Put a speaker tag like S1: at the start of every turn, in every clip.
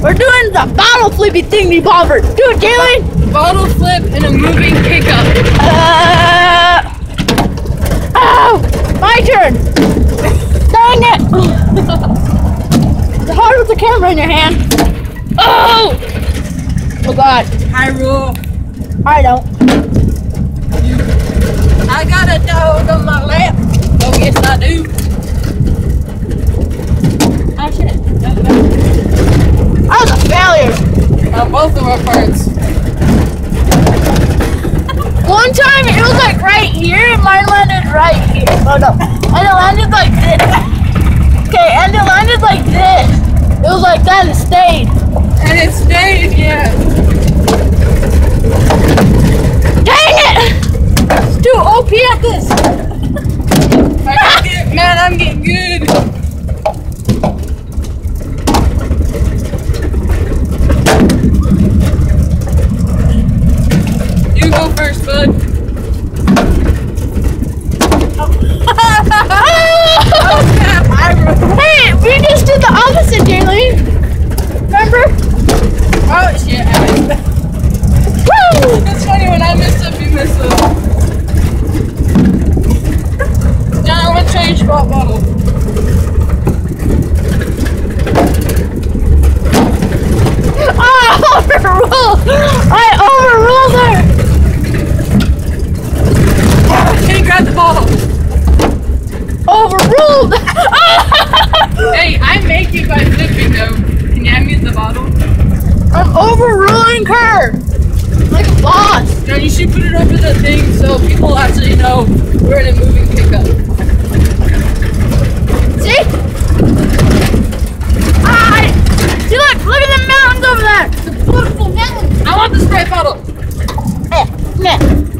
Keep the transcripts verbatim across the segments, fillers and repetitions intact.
S1: We're doing the bottle flippy thingy bobber. Do it, Jalen.
S2: Bottle flip and a moving pickup.
S1: Uh, oh, my turn. Dang it. It's hard with the camera in your hand. Oh! Oh God.
S2: I rule.
S1: I don't.
S2: I got a dog on my lap. Oh yes I do. Oh shit.
S1: I was a failure.
S2: Uh, both of our parts.
S1: One time it was like right here and mine landed right here. Oh no. And it landed like this. Okay, and it landed like this. It was like that and it stayed.
S2: And it stayed, yeah.
S1: Dang it! It's too O P at this.
S2: I get, man, I'm getting good. You go first, bud.
S1: Hey, we just did the opposite, Jalen. Remember?
S2: Oh shit.
S1: Woo!
S2: It's funny when I mess up, you mess up. John, I'm gonna try your spot bottle.
S1: Oh, I overruled! I overruled her!
S2: Can you grab the bottle?
S1: Overruled!
S2: Hey, I make it by flipping though. Can you hand me the bottle?
S1: I'm overruling her! Like a boss!
S2: No, you should put it over the thing so people actually know we're in a moving pickup.
S1: See? Ah! See, look! Look at the mountains over there! The beautiful mountains!
S2: I want the spray bottle.
S1: Eh, meh.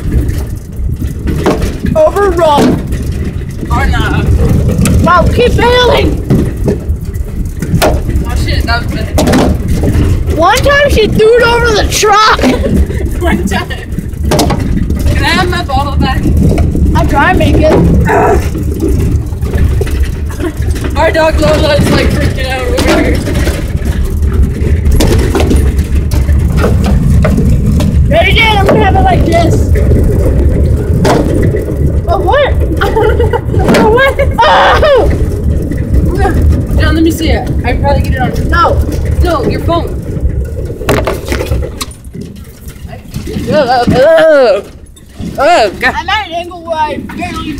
S1: Overruled.
S2: Or not.
S1: Wow, keep failing!
S2: Oh shit, that was bad.
S1: One time she threw it over the truck!
S2: One time. Can I have my bottle back?
S1: I'm trying to make it.
S2: Our dog Lola is like freaking out over here.
S1: Ready, again? I'm gonna have it like this. Oh, what? Oh, what? Oh!
S2: John, let me see it. I can probably get it on.
S1: No.
S2: No, your phone.
S1: Oh,
S2: Oh, God.
S1: I'm at an angle where I barely.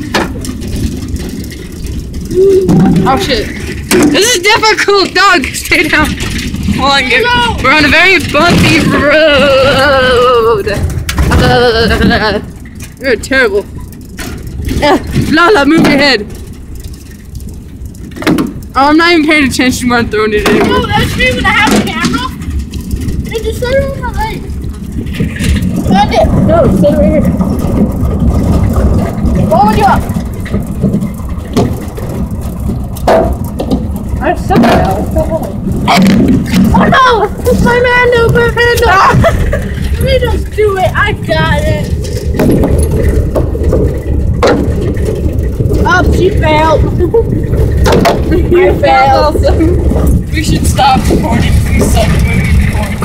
S2: Oh, shit. This is difficult, dog. Stay down. Hold on, get,
S1: No.
S2: we're on a very bumpy road. Uh, you're terrible. Uh, Lala, move your head. Oh, I'm not even paying attention when I'm throwing it anymore.
S1: No, that's me when I have a camera. And just set it on my leg. Send it. No, stay right here. Hold you up.
S2: I'm stuck now.
S1: Oh no! It's my handle, my handle! Let me just do it. I got it. Oh, she failed.
S2: You
S1: I failed.
S2: Also. We should stop recording because we suck at moving recording.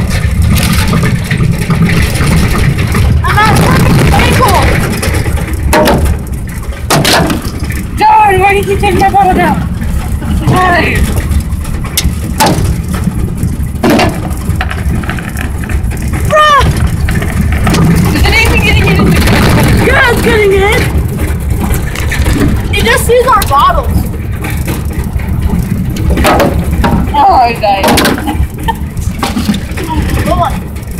S1: I'm at a ankle.
S2: John, why do you keep taking my bottle down? Why? Is anything getting in the
S1: Yeah, it's getting in. It just sees our bottles.
S2: Oh, I died.
S1: Go on.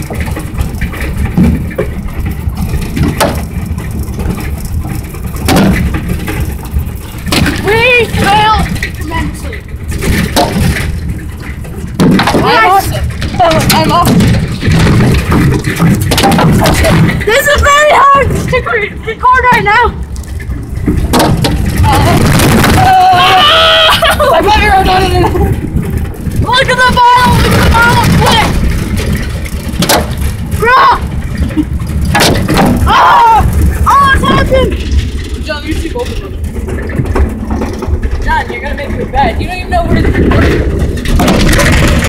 S1: We failed tremendously.
S2: I'm awesome. I'm awesome.
S1: This is very hard to re- record right now.
S2: Uh, uh, I thought you were done it.
S1: Look at the bottle! Look at the bottle! Quick! Bruh! Ah! Oh, it's happened!
S2: John, you should both of them. John, you're gonna make me bad. You don't even know where to